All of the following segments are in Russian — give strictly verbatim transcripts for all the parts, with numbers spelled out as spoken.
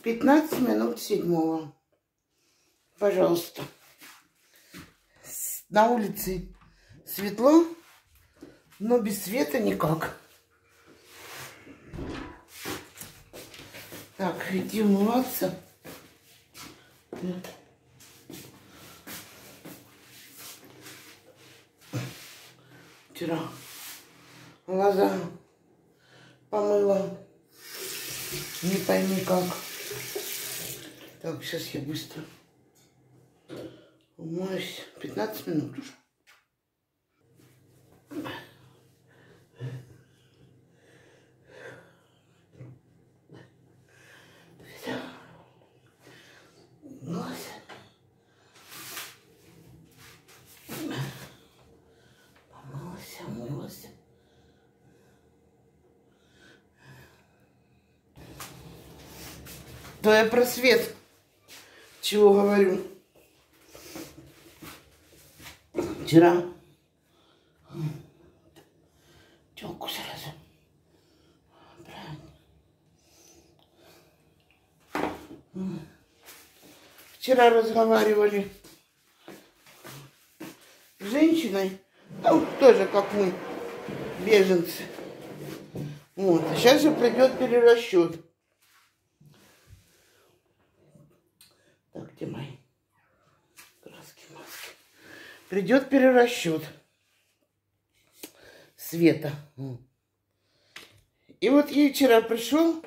пятнадцать минут седьмого. Пожалуйста. На улице светло, но без света никак. Так, иди умываться. Вчера глаза помыла. Не пойми как. Так, сейчас я быстро умоюсь. пятнадцать минут уже. Умылась. Помылась, умылась. То я про свет чего говорю. Вчера телку сразу. Правильно. Вчера разговаривали с женщиной, ну, тоже как мы, беженцы. Вот. А сейчас же придет перерасчет. Так, где мои краски, маски? Придет перерасчет света. И вот ей вчера пришел,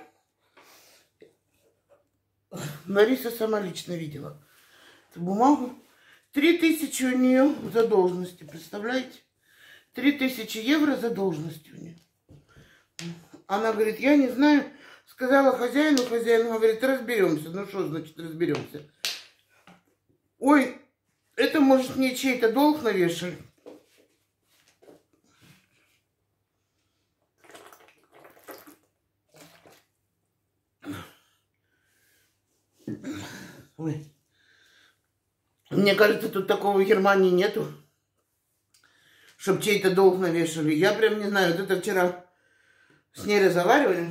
Лариса сама лично видела эту бумагу. Три тысячи у нее задолженности, представляете? Три тысячи евро задолженности у нее. Она говорит, я не знаю, сказала хозяину, хозяин говорит, разберемся. Ну что значит разберемся? Ой, это может мне чей-то долг навешали. Ой. Мне кажется, тут такого в Германии нету, чтоб чей-то долг навешали. Я прям не знаю, вот это вчера с ней разговаривали.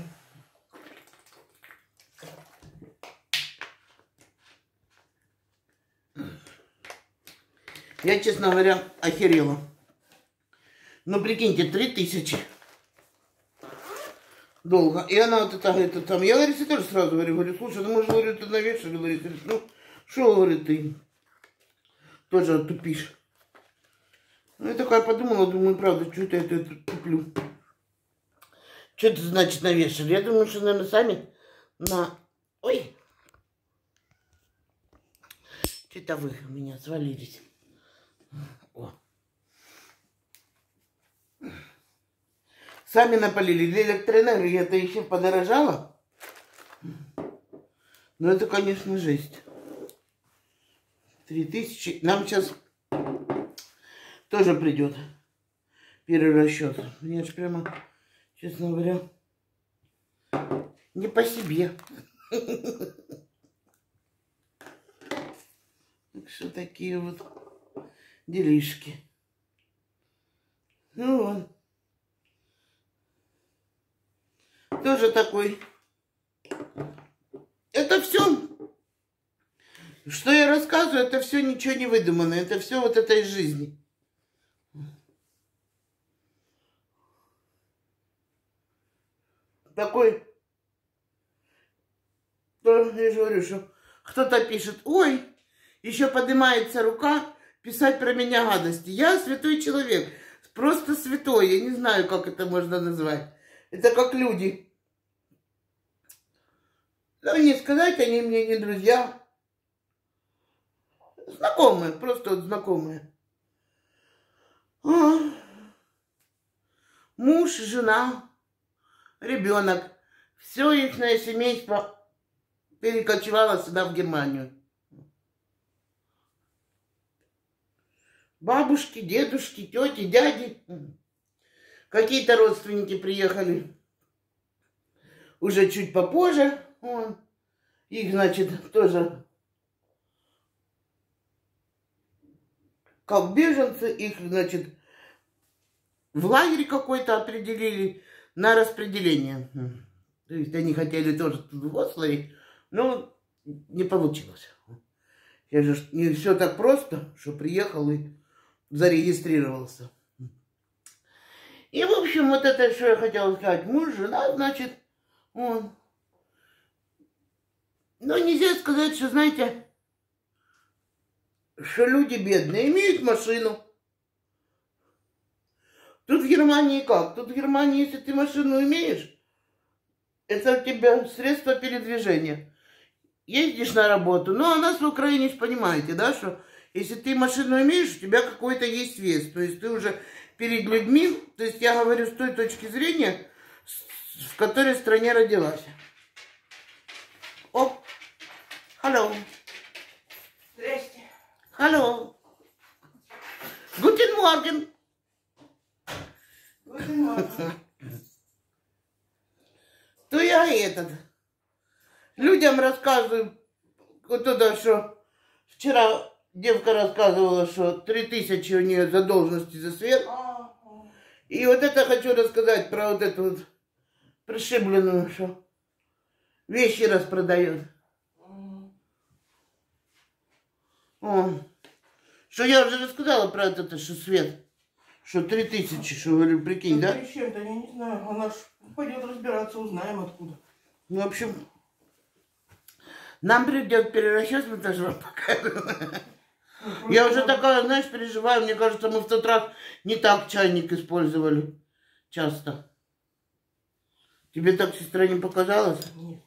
Я, честно говоря, охерела. Ну, прикиньте, три тысячи долго. И она вот это, это там. Я Ларисе тоже сразу говорю, говорю, слушай, ну, может, говорю, ты навешали, Лариса. Говорит, ну, что, говорит, ты тоже тупишь. Ну, я такая подумала, думаю, правда, что это я это туплю. Что это значит навешали? Я думаю, что, наверное, сами на... Ой! Что-то вы у меня свалились. О. Сами напалили. Для электроэнергии это еще подорожало. Но это, конечно, жесть. Три тысячи. Нам сейчас тоже придет перерасчет. Мне же прямо, честно говоря, не по себе. Так что такие вот делишки. Ну вот. Тоже такой. Это все, что я рассказываю, это все ничего не выдумано. Это все вот это из жизни. Такой. Я же говорю, что кто-то пишет, ой, еще поднимается рука писать про меня гадости. Я святой человек. Просто святой. Я не знаю, как это можно назвать. Это как люди. Ну, не сказать, они мне не друзья. Знакомые, просто вот знакомые. А, муж, жена, ребенок. Все их семейство перекочевало сюда, в Германию. Бабушки, дедушки, тети, дяди. Какие-то родственники приехали уже чуть попозже. Вон. Их, значит, тоже как беженцы. Их, значит, в лагерь какой-то определили на распределение. То есть они хотели тоже тут в Ослове, Ну, не получилось. Я же не все так просто, что приехал и зарегистрировался. И, в общем, вот это, что я хотела сказать. Муж, жена, значит, он. Но нельзя сказать, что, знаете, что люди бедные имеют машину. Тут в Германии как? Тут в Германии, если ты машину имеешь, это у тебя средство передвижения. Ездишь на работу. Ну, а нас в Украине, понимаете, да, что если ты машину имеешь, у тебя какой-то есть вес. То есть ты уже перед людьми, то есть я говорю с той точки зрения, в которой стране родилась. Оп. Hello. Здрасте. Hello. Guten Morgen. Guten Morgen. То я этот людям рассказываю вот это, что вчера девка рассказывала, что три тысячи у нее задолженности за свет. И вот это хочу рассказать про вот эту вот пришибленную, что вещи распродает. О, что я уже рассказала про это, что свет. Что три тысячи, что говорю, прикинь, да? С чем-то, я не знаю. Она ж пойдет разбираться, узнаем откуда. Ну, в общем, нам придет перерасчет, мы тоже вам покажем. Ну, я уже такая, знаешь, переживаю. Мне кажется, мы в тот раз не так чайник использовали часто. Тебе так, сестра, не показалось? Нет.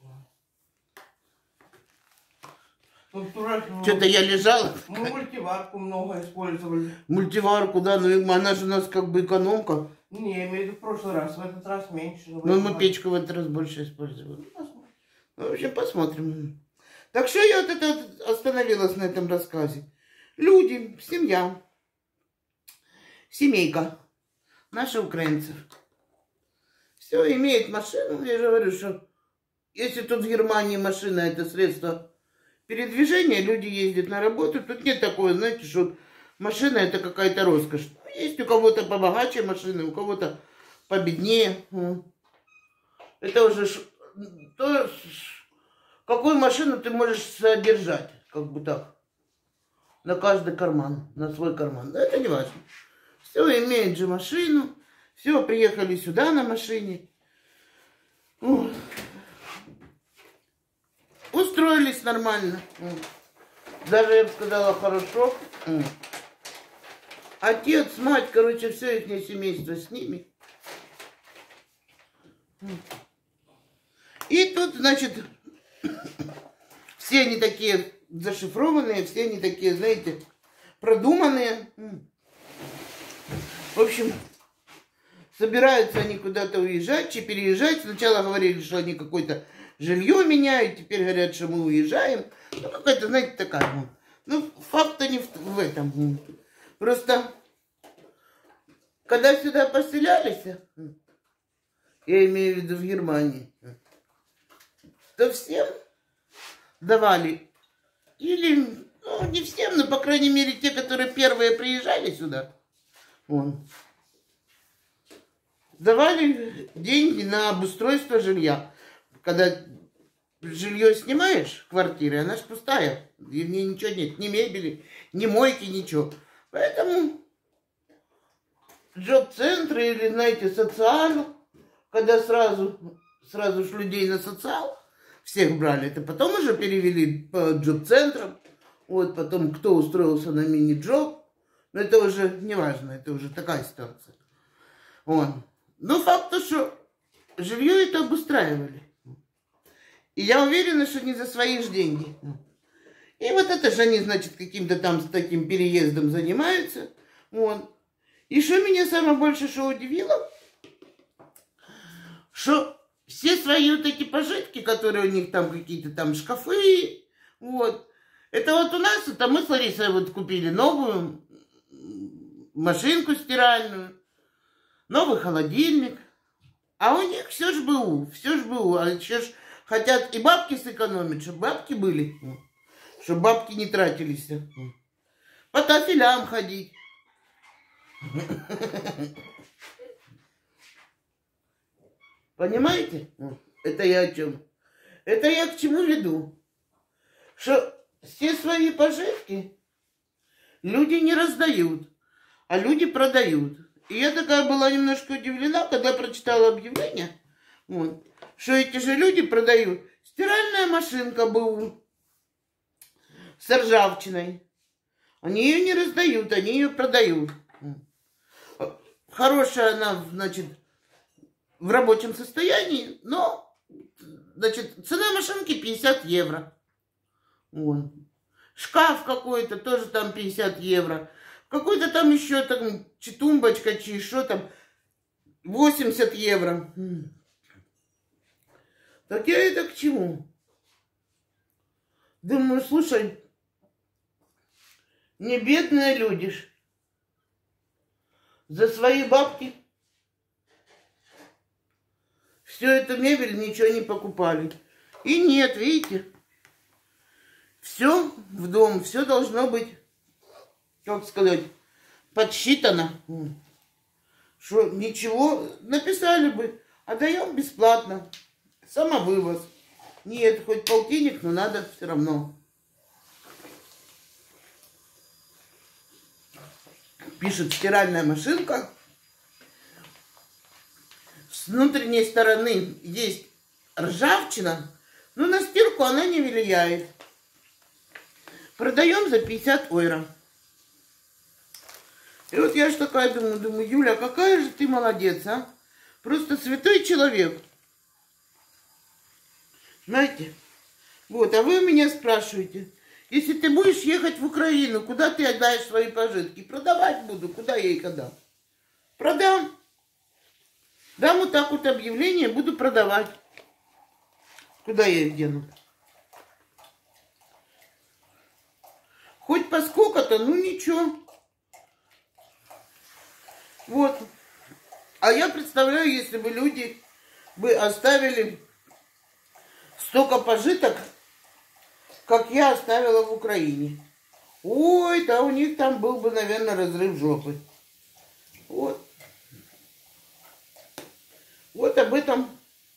Ну, что-то я лежала. Мы мультиварку много использовали. Мультиварку, да, но она же у нас как бы экономка. Не, я имею в виду в прошлый раз, в этот раз меньше. Ну, мы печку в этот раз больше использовали. Ну, в общем, посмотрим. Так что я вот это остановилась на этом рассказе. Люди, семья, семейка, наши украинцев. Все, имеет машину. Я же говорю, что если тут в Германии машина это средство передвижения, люди ездят на работу, тут нет такого, знаете, что машина это какая-то роскошь. Есть у кого-то побогаче машины, у кого-то победнее. Это уже то, какую машину ты можешь содержать, как бы так, на каждый карман, на свой карман. Да, это не важно. Все, имеют же машину, все, приехали сюда на машине. Устроились нормально. Даже, я бы сказала, хорошо. Отец, мать, короче, все их семейство с ними. И тут, значит, все они такие зашифрованные, все они такие, знаете, продуманные. В общем, собираются они куда-то уезжать, чи переезжать. Сначала говорили, что они какое-то жилье меняют, теперь говорят, что мы уезжаем. Ну, какая-то, знаете, такая. Ну, факт-то не в, в этом. Просто, когда сюда поселялись, я имею в виду в Германии, то всем давали, или, ну, не всем, но, по крайней мере, те, которые первые приезжали сюда, вон, давали деньги на обустройство жилья. Когда жилье снимаешь, квартиры, она же пустая. В ней ничего нет, ни мебели, ни мойки, ничего. Поэтому джоб-центры или, знаете, социал, когда сразу, сразу ж людей на социал всех брали, это потом уже перевели по джоб-центрам. Вот потом кто устроился на мини-джоб. Но это уже не важно, это уже такая ситуация. Вон. Но факт то, что жилье это обустраивали. И я уверена, что не за свои же деньги. И вот это же они, значит, каким-то там с таким переездом занимаются. Вот. И что меня самое больше что удивило, что все свои вот эти пожитки, которые у них там какие-то там шкафы, вот. Это вот у нас, это мы с Ларисой вот купили новую машинку стиральную, новый холодильник. А у них все ж БУ, все ж БУ. А еще ж хотят и бабки сэкономить, чтобы бабки были, чтобы бабки не тратились. По тафелям ходить. Понимаете? Это я о чем? Это я к чему веду? что все свои пожитки люди не раздают, а люди продают. И я такая была немножко удивлена, когда прочитала объявление, вот, что эти же люди продают. Стиральная машинка была с ржавчиной. Они ее не раздают, они ее продают. Хорошая она, значит, в рабочем состоянии, но, значит, цена машинки пятьдесят евро. Вот. Шкаф какой-то, тоже там пятьдесят евро. Какой-то там еще там тумбочка, чи что там, восемьдесят евро. Так я это к чему? Думаю, слушай, не бедные люди ж. За свои бабки всю эту мебель ничего не покупали. И нет, видите, все в дом, все должно быть, как сказать, подсчитано. Что ничего, написали бы, отдаем бесплатно, самовывоз. Нет, хоть полтинник, но надо все равно. Пишет, стиральная машинка. С внутренней стороны есть ржавчина, но на стирку она не влияет. Продаем за пятьдесят евро. И вот я ж такая думаю, думаю, Юля, какая же ты молодец, а? Просто святой человек. Знаете? Вот, а вы у меня спрашиваете, если ты будешь ехать в Украину, куда ты отдаешь свои пожитки? Продавать буду, куда я их отдам? Продам. Дам вот так вот объявление, буду продавать. Куда я их дену? Хоть по сколько-то, ну ничего. Вот. А я представляю, если бы люди бы оставили столько пожиток, как я оставила в Украине. Ой, да у них там был бы, наверное, разрыв жопы. Вот. Вот об этом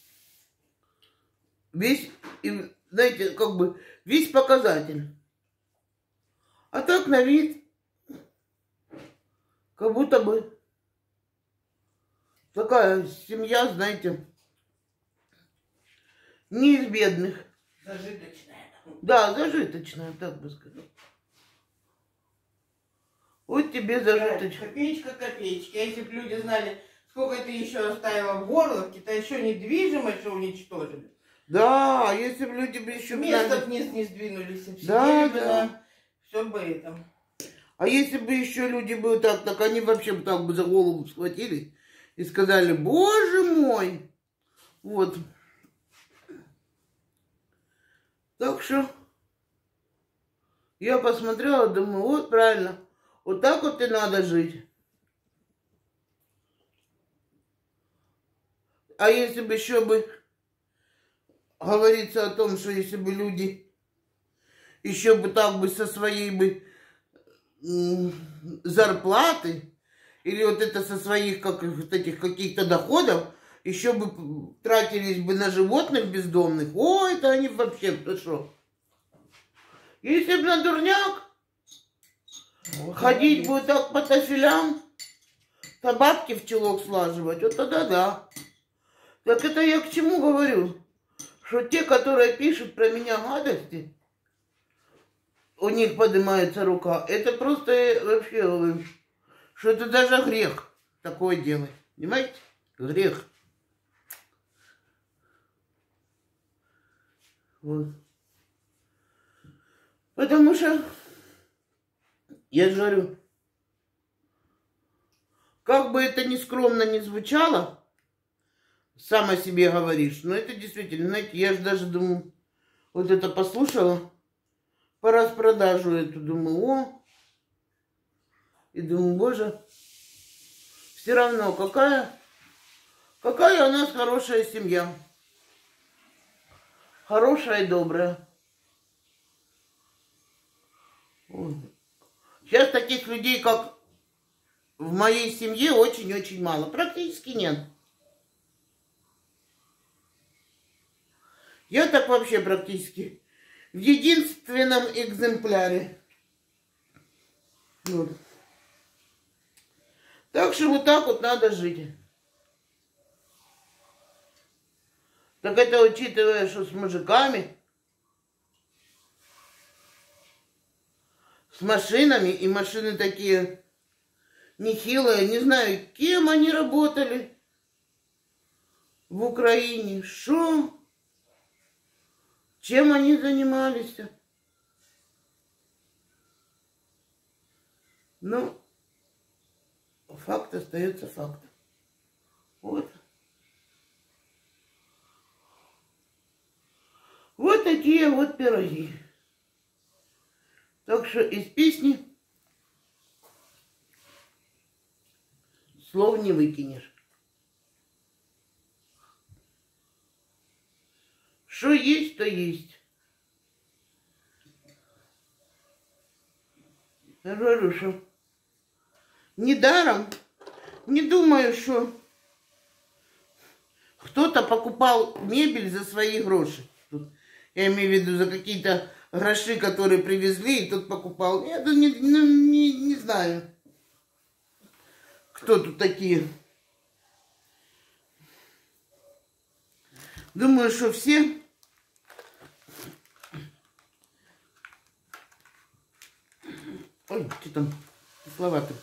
весь, знаете, как бы весь показатель. А так на вид, как будто бы такая семья, знаете, не из бедных. Зажиточная. Да, зажиточная, так бы сказать. Вот тебе зажиточная. Копеечка, копеечки. А если бы люди знали, сколько ты еще оставила в Горловке, то еще недвижимость что уничтожили. Да, а если бы люди бы еще... Место вниз не сдвинулись. Да, да. Все бы это. А если бы еще люди бы так, так они вообще бы так бы за голову схватили и сказали, боже мой. Вот. Так что я посмотрела, думаю, вот правильно. Вот так вот и надо жить. А если бы еще бы говорится о том, что если бы люди еще бы так бы со своей бы зарплаты или вот это со своих как, вот этих каких-то доходов еще бы тратились бы на животных бездомных, ой, это они вообще, ты что? Если бы на дурняк вот ходить бы так по тафелям, табакки в чулок слаживать, вот тогда да. Так это я к чему говорю? Что те, которые пишут про меня гадости, у них поднимается рука. Это просто вообще, что это даже грех такое делать. Понимаете? Грех. Вот. Потому что, я же говорю, как бы это ни скромно ни звучало, сам о себе говоришь, но это действительно, знаете, я же даже думаю, вот это послушала, по распродажу эту, думаю, о, и думаю, боже, все равно, какая, какая у нас хорошая семья, хорошая и добрая. Вот. Сейчас таких людей, как в моей семье, очень-очень мало, практически нет. Я так вообще практически В единственном экземпляре. Вот. Так что вот так вот надо жить. Так это учитывая, что с мужиками, с машинами, и машины такие нехилые, не знаю, кем они работали в Украине, что, чем они занимались. Но факт остается фактом. Вот. Вот такие вот пироги. Так что из песни слов не выкинешь. Что есть, то есть. Я говорю, что недаром, не думаю, что кто-то покупал мебель за свои гроши. Я имею в виду за какие-то гроши, которые привезли, и тот покупал. Я не, не, не, не знаю, кто тут такие. Думаю, что все ой, что там слова-то.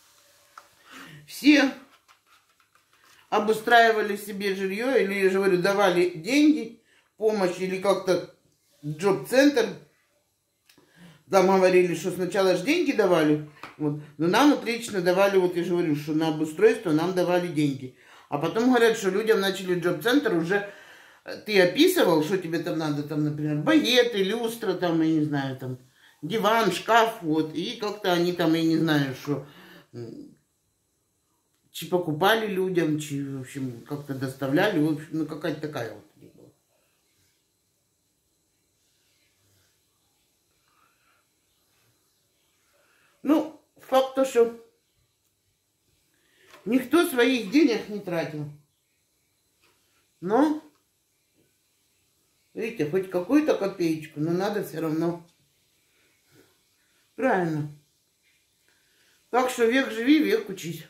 Все обустраивали себе жилье, или, я же говорю, давали деньги, помощь, или как-то джоб-центр. Там говорили, что сначала же деньги давали, вот, но нам вот лично давали, вот я же говорю, что на обустройство нам давали деньги. А потом говорят, что людям начали джоб-центр уже, ты описывал, что тебе там надо, там, например, багеты, люстра, там, я не знаю, там, диван, шкаф, вот, и как-то они там, я не знаю, что, чи покупали людям, чи, в общем, как-то доставляли, в общем, ну, какая-то такая вот. Ну, факт то, что никто своих денег не тратил. Но, видите, хоть какую-то копеечку, но надо все равно. Правильно. Так что век живи, век учись.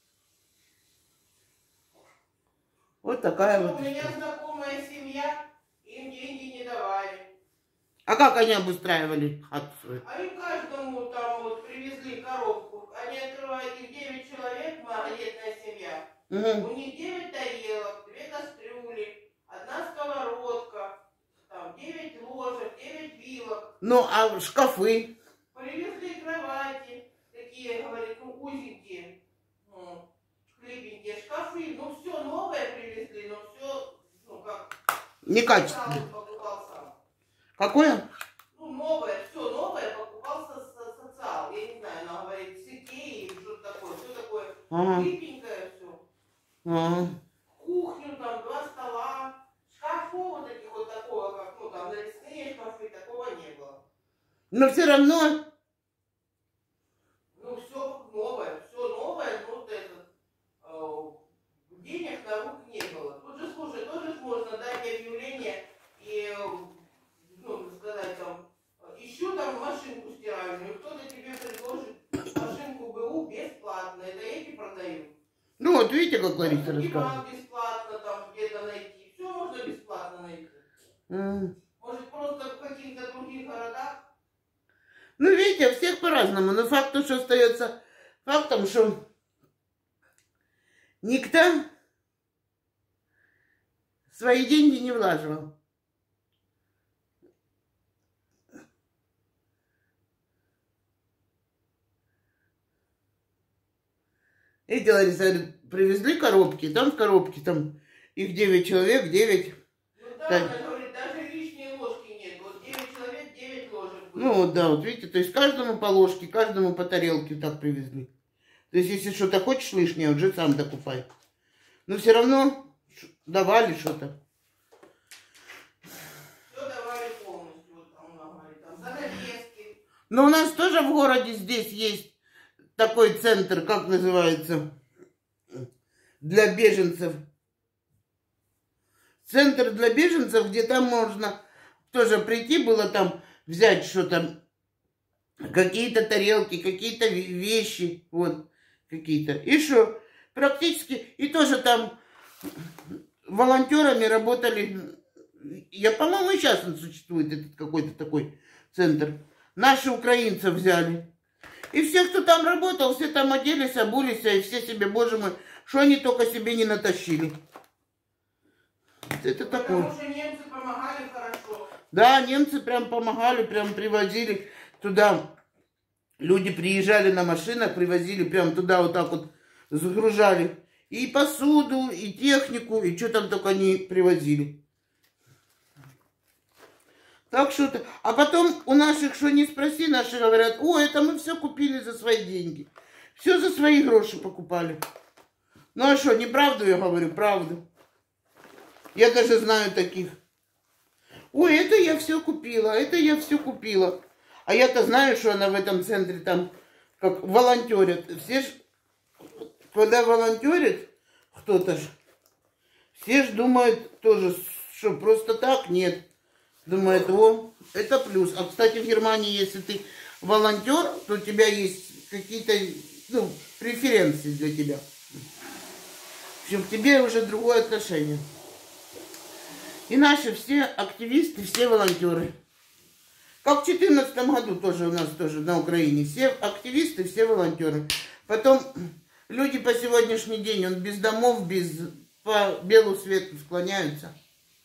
Вот такая У вот. меня знакомая семья, им деньги не давали. А как они обустраивали хату свою? Они каждому там вот привезли коробку. Они открывают, их девять человек, многодетная семья. Угу. У них девять тарелок, две кастрюли, одна сковородка, там девять ложек, девять вилок. Ну, а шкафы? Привезли кровати, такие, говорит, ну, узенькие, ну, хлипенькие шкафы. Ну, все новое привезли, но все, ну, как... Некачественно. Сам покупал сам. Какое? Ну, новое, все новое покупался с социал. Я не знаю, она говорит, с Икеи, что-то такое, все такое Ага. хлипенькое все. Ага. Кухню, там, два стола, шкафов вот таких вот такого, как, ну, там, навесные шкафы, такого не было. Но все равно... Ну, все новое, все новое, ну, вот этот, э, денег на рук не было. Тут же, слушай, тоже можно дать объявление и, ну, сказать, там, ищу там машинку стиральную, кто-то тебе предложит машинку БУ бесплатно, это я тебе продаю. Ну, вот видите, как Лариса рассказывает. Диван бесплатно там где-то найти, все можно бесплатно найти. Mm. Может, просто в каких-то других городах. Ну, видите, у всех по-разному. Но факт, что остается фактом, что никто свои деньги не влаживал. Эти, Лариса, привезли коробки, там в коробке, там их девять человек, девять. Ну да, Так. она говорит, даже лишней ложки нет. Вот девять человек, девять ложек будет. Ну вот, да, вот видите, то есть каждому по ложке, каждому по тарелке так привезли. То есть если что-то хочешь лишнее, уже сам докупай. Но все равно давали что-то. Все давали полностью, вот там она говорит, там занавески. Но у нас тоже в городе здесь есть такой центр, как называется, для беженцев. Центр для беженцев, где там можно тоже прийти было там, взять что-то, какие-то тарелки, какие-то вещи, вот, какие-то. И что? Практически, и тоже там волонтерами работали. Я, по-моему, и сейчас он существует, этот какой-то такой центр. Наши украинцы взяли. И все, кто там работал, все там оделись, обулись, и все себе, боже мой, что они только себе не натащили. Это такое. Потому что немцы помогали хорошо. Да, немцы прям помогали, прям привозили туда. Люди приезжали на машинах, привозили прям туда вот так вот, загружали. И посуду, и технику, и что там только они привозили. Так что-то. А потом у наших, что не спроси, наши говорят, о, это мы все купили за свои деньги. Все за свои гроши покупали. Ну а что, неправду я говорю, правду. Я даже знаю таких. Ой, это я все купила, это я все купила. А я-то знаю, что она в этом центре там как волонтерят. Все ж, когда волонтерят кто-то ж, все ж думают тоже, что просто так нет. Думают, о, это плюс. А, кстати, в Германии, если ты волонтер, то у тебя есть какие-то, ну, преференции для тебя. В общем, к тебе уже другое отношение. И наши все активисты, все волонтеры. Как в две тысячи четырнадцатом году тоже у нас тоже на Украине. Все активисты, все волонтеры. Потом люди по сегодняшний день, он без домов, без, по белу свету склоняются.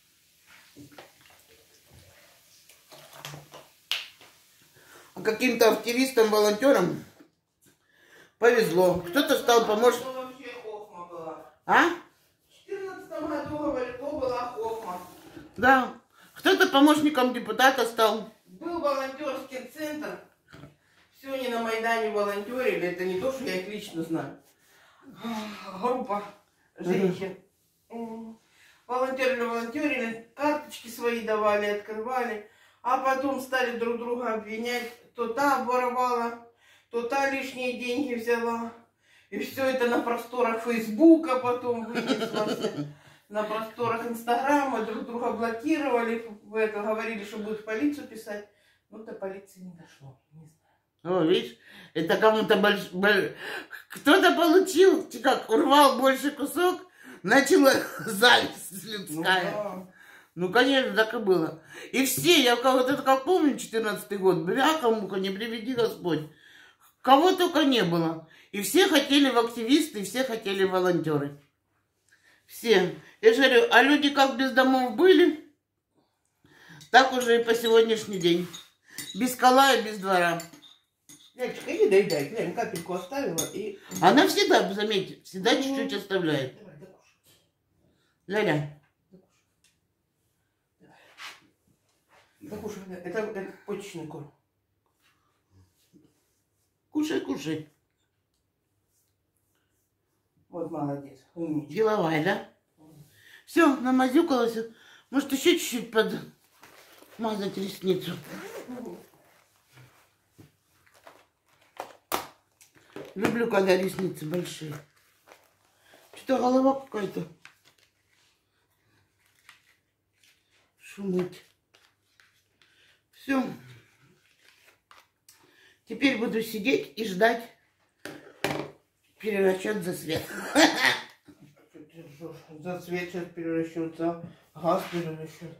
А каким-то активистам, волонтерам повезло. Кто-то стал помощником. Вообще хохма была. А? В две тысячи четырнадцатом году, говорит, то была хохма. Да. Кто-то помощником депутата стал. Был волонтерский центр. Все они на Майдане волонтерили. Это не то, что я их лично знаю. Группа женщин. Волонтерили, волонтерили. Карточки свои давали, открывали. А потом стали друг друга обвинять. То та воровала, то та лишние деньги взяла. И все это на просторах Фейсбука потом вынеслось. На просторах Инстаграма друг друга блокировали. В это говорили, что будут в полицию писать. Но до полиции не дошло. Не знаю. О, видишь, это кому-то больш... больш... Кто-то получил, как урвал больше кусок, начала зависть людская. Ну, да. Ну, конечно, так и было. И все, я вот это как помню, четырнадцатый год, бляха-муха, не приведи Господь. Кого только не было. И все хотели в активисты, и все хотели в волонтеры. Все. Я же говорю, а люди как без домов были, так уже и по сегодняшний день. Без кола и без двора. Лялечка, иди доедай. Глянь, капельку оставила и... Она всегда, заметьте, всегда чуть-чуть оставляет. Давай, докушай. Ля-ля. Докушай. Это, это почечный корм. Кушай, кушай. Вот молодец. Умничка. Деловая, да? Все, намазюкалась. Может, еще чуть-чуть подмазать ресницу. Люблю, когда ресницы большие. Что-то голова какая-то шумит. Все. Теперь буду сидеть и ждать перерасчет за свет. За свет сейчас перерасчет, за газ перерасчет.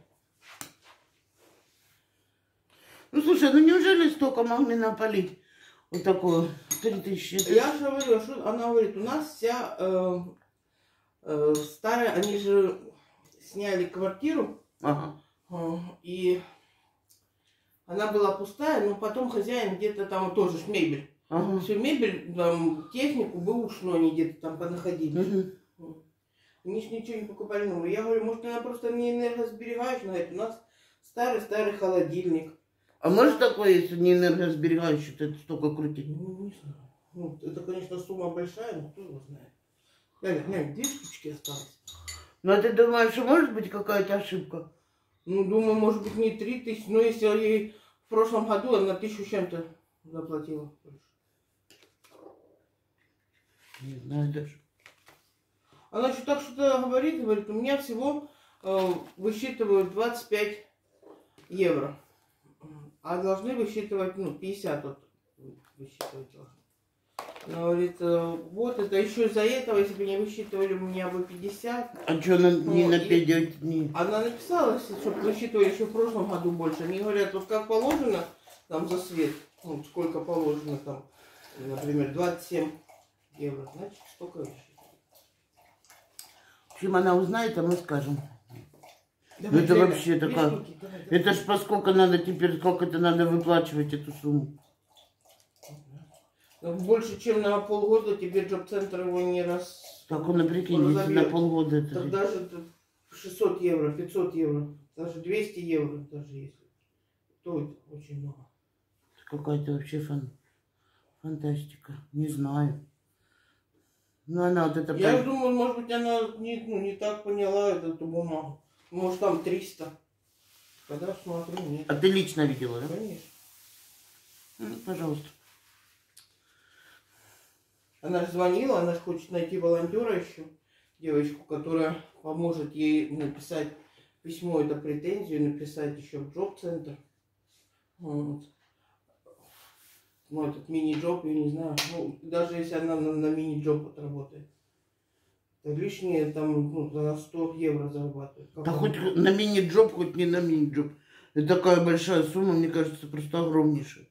Ну, слушай, ну неужели столько могли напалить? Вот такое, три тысячи. Я же говорю, что она говорит, у нас вся э, э, старая, они же сняли квартиру, Ага. э, и она была пустая, но потом хозяин где-то там тоже ж мебель. Ага. Всю мебель, там, технику, бэушную они где-то там понаходили. Угу. Они ж ничего не покупали нового. Я говорю, может, она просто не энергосберегающая, она говорит, у нас старый-старый холодильник. А может такое, если не энергосберегающий, то это столько крутить? Ну, не знаю. Ну, это, конечно, сумма большая, но кто его знает. Глянь, глянь, две штучки осталось. Ну, а ты думаешь, что может быть какая-то ошибка? Ну, думаю, может быть, не три тысячи, но если ей в прошлом году она тысячу с чем-то заплатила. Не знаю даже. Она что так что-то говорит, говорит, у меня всего э, высчитывают двадцать пять евро. А должны высчитывать, ну, пятьдесят вот высчитывать должны. Она говорит, вот это еще из-за этого, если бы не высчитывали у меня бы пятьдесят. А что она не Ну, нападет? Не... Она написала, чтобы высчитывали еще в прошлом году больше. Они говорят, вот как положено там за свет, ну, сколько положено там, например, двадцать семь евро, значит, столько высчитывали. В общем, она узнает, а мы скажем. Давай, Ну это Лена, вообще такая... вишенки, давай, давай. Это ж поскольку надо теперь, сколько это надо выплачивать эту сумму. Ну, больше, чем на полгода тебе джоб-центр его не раз... Так он, прикинь, если на полгода это... Так даже шестьсот евро, пятьсот евро, даже двести евро, даже если. То это очень много. Какая-то вообще фан... фантастика. Не знаю. Ну она вот это... Я думаю, может быть, она не, ну, не так поняла эту бумагу. Может, там триста. Когда смотрю, нет. А ты лично видела, да? Конечно. Ну, пожалуйста. Она же звонила, она же хочет найти волонтера еще, девочку, которая поможет ей написать письмо, это претензию, написать еще в джоб-центр. Вот. Ну, этот мини-джоб, я не знаю, ну, даже если она на, на мини-джоб отработает. Это лишнее там, ну, за сто евро зарабатывает. Как Да она? хоть на мини-джоб, хоть не на мини-джоб. Это такая большая сумма, мне кажется, просто огромнейшая.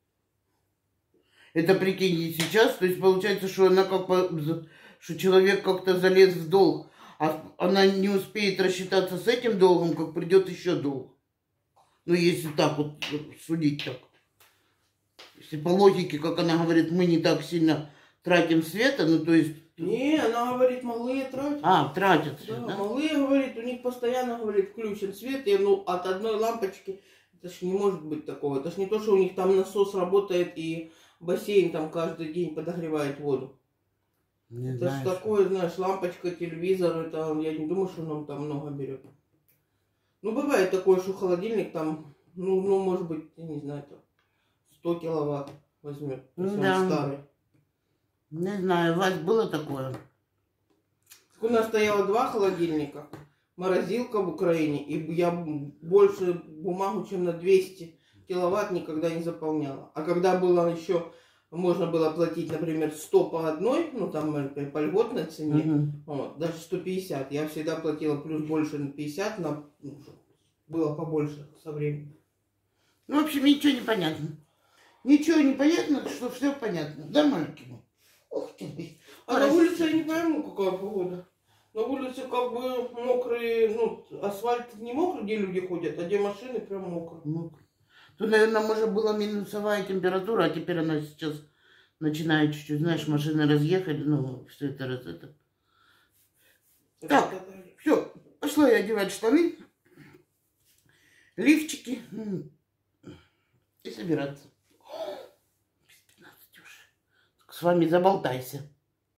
Это, прикинь, сейчас, то есть получается, что она как бы, что человек как-то залез в долг, а она не успеет рассчитаться с этим долгом, как придет еще долг. Ну, если так вот судить так. Если по логике, как она говорит, мы не так сильно тратим света, ну, то есть... Не, она говорит, малые тратят. А, тратят свет, Да, да? малые, говорит, у них постоянно, говорит, включен свет, и ну, от одной лампочки, это ж не может быть такого. Это ж не то, что у них там насос работает и бассейн там каждый день подогревает воду. Не Это знаю, ж такое, знаешь, лампочка, телевизор, это я не думаю, что нам там много берет. Ну, бывает такое, что холодильник там, ну, ну может быть, я не знаю, там сто киловатт возьмет, если Да. он старый. Не знаю, у вас было такое? У нас стояло два холодильника, морозилка в Украине, и я больше бумагу, чем на двести киловатт никогда не заполняла. А когда было еще, можно было платить, например, сто по одной, ну там, например, по льготной цене, Угу. вот, даже сто пятьдесят, я всегда платила плюс больше на пятьдесят, на, ну, было побольше со временем. Ну, в общем, ничего не понятно. Ничего не понятно, что все понятно. Да, маленький мой? Ух ты. А на улице я не пойму, какая погода. На улице как бы мокрые, ну, асфальт не мокрый, где люди ходят, а где машины прям мокрые. Мокро. Тут, наверное, может, была минусовая температура, а теперь она сейчас начинает чуть-чуть, знаешь, машины разъехали, ну, все это раз это. Так, все, пошла я одевать штаны, лифчики и собираться. Без пятнадцати уже. С вами заболтайся.